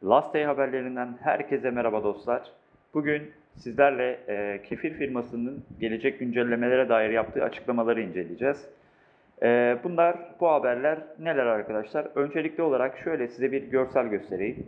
Last Day haberlerinden herkese merhaba dostlar. Bugün sizlerle kefir firmasının gelecek güncellemelere dair yaptığı açıklamaları inceleyeceğiz. Bu haberler neler arkadaşlar? Öncelikli olarak şöyle size bir görsel göstereyim.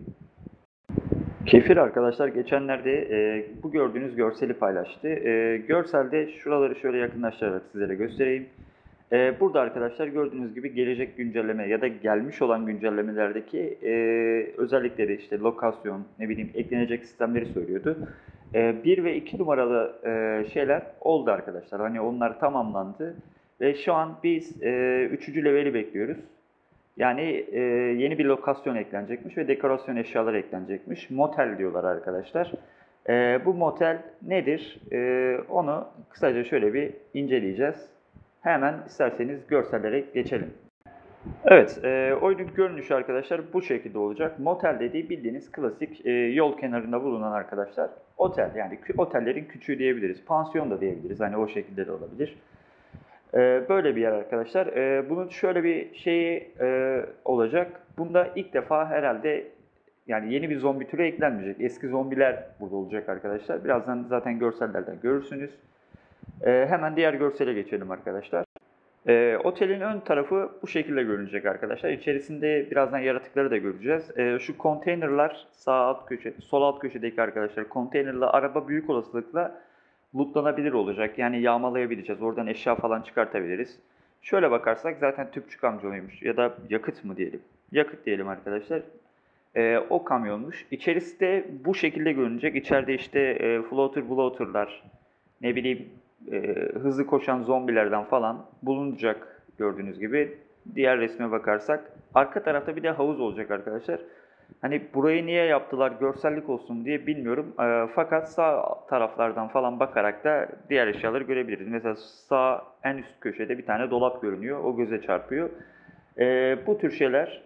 Kefir arkadaşlar geçenlerde bu gördüğünüz görseli paylaştı. Görselde şuraları şöyle yakınlaştırarak sizlere göstereyim. Burada arkadaşlar gördüğünüz gibi gelecek güncelleme ya da gelmiş olan güncellemelerdeki özellikleri işte lokasyon, ne bileyim eklenecek sistemleri söylüyordu. 1 ve 2 numaralı şeyler oldu arkadaşlar. Hani onlar tamamlandı ve şu an biz 3. leveli bekliyoruz. Yani yeni bir lokasyon eklenecekmiş ve dekorasyon eşyaları eklenecekmiş. Motel diyorlar arkadaşlar. Bu motel nedir? Onu kısaca şöyle bir inceleyeceğiz. Hemen isterseniz görsellere geçelim. Evet, oyunun görünüşü arkadaşlar bu şekilde olacak. Motel dediği bildiğiniz klasik yol kenarında bulunan arkadaşlar otel. Yani otellerin küçüğü diyebiliriz. Pansiyon da diyebiliriz. Hani o şekilde de olabilir. Böyle bir yer arkadaşlar. Bunun şöyle bir şeyi olacak. Bunda ilk defa herhalde yani yeni bir zombi türü eklenmeyecek. Eski zombiler burada olacak arkadaşlar. Birazdan zaten görsellerden görürsünüz. Hemen diğer görsele geçelim arkadaşlar. Otelin ön tarafı bu şekilde görünecek arkadaşlar. İçerisinde birazdan yaratıkları da göreceğiz. Şu konteynerlar sol alt köşedeki arkadaşlar konteynerla araba büyük olasılıkla lootlanabilir olacak. Yani yağmalayabileceğiz. Oradan eşya falan çıkartabiliriz. Şöyle bakarsak zaten tüpçü kamyonuymuş ya da yakıt mı diyelim. Yakıt diyelim arkadaşlar. O kamyonmuş. İçerisi de bu şekilde görünecek. İçeride işte bloater'lar, ne bileyim hızlı koşan zombilerden falan bulunacak gördüğünüz gibi. Diğer resme bakarsak arka tarafta bir de havuz olacak arkadaşlar. Hani burayı niye yaptılar görsellik olsun diye bilmiyorum. Fakat sağ taraflardan falan bakarak da diğer eşyaları görebiliriz. Mesela sağ en üst köşede bir tane dolap görünüyor. O göze çarpıyor. Bu tür şeyler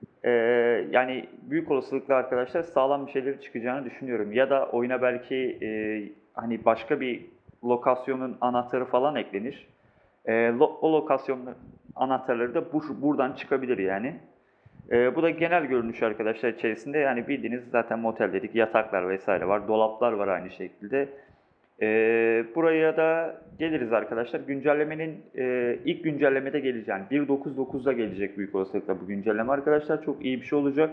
yani büyük olasılıkla arkadaşlar sağlam bir şeyleri çıkacağını düşünüyorum. Ya da oyuna belki hani başka bir lokasyonun anahtarı falan eklenir. O lokasyonun anahtarları da buradan çıkabilir yani. Bu da genel görünüş arkadaşlar içerisinde. Yani bildiğiniz zaten motel dedik. Yataklar vesaire var. Dolaplar var aynı şekilde. Buraya da geliriz arkadaşlar. Güncellemenin ilk güncellemede geleceğini 1.9.9'da gelecek büyük olasılıkla bu güncelleme arkadaşlar. Çok iyi bir şey olacak.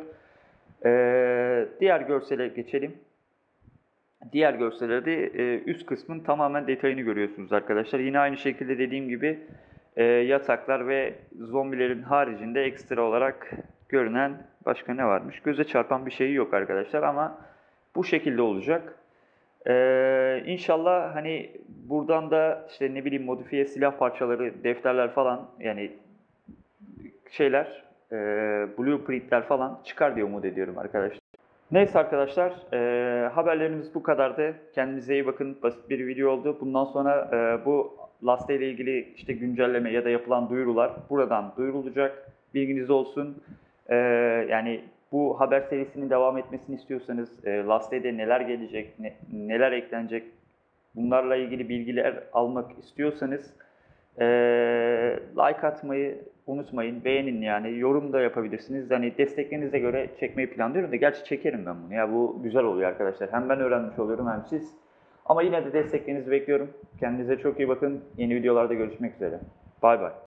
Diğer görsele geçelim. Diğer görsellerde üst kısmın tamamen detayını görüyorsunuz arkadaşlar. Yine aynı şekilde dediğim gibi yataklar ve zombilerin haricinde ekstra olarak görünen başka ne varmış? Göze çarpan bir şey yok arkadaşlar ama bu şekilde olacak. İnşallah hani buradan da işte ne bileyim modifiye silah parçaları, defterler falan yani şeyler, blueprintler falan çıkar diye umut ediyorum arkadaşlar. Neyse arkadaşlar, haberlerimiz bu kadardı. Kendinize iyi bakın. Basit bir video oldu. Bundan sonra bu Last Day ile ilgili işte güncelleme ya da yapılan duyurular buradan duyurulacak. Bilginiz olsun. Yani bu haber serisinin devam etmesini istiyorsanız Last Day'de neler gelecek, neler eklenecek bunlarla ilgili bilgiler almak istiyorsanız like atmayı unutmayın, beğenin yani, yorum da yapabilirsiniz. Hani desteklerinize göre çekmeyi planlıyorum da gerçi çekerim ben bunu. Ya bu güzel oluyor arkadaşlar. Hem ben öğrenmiş oluyorum hem siz. Ama yine de desteklerinizi bekliyorum. Kendinize çok iyi bakın. Yeni videolarda görüşmek üzere. Bay bay.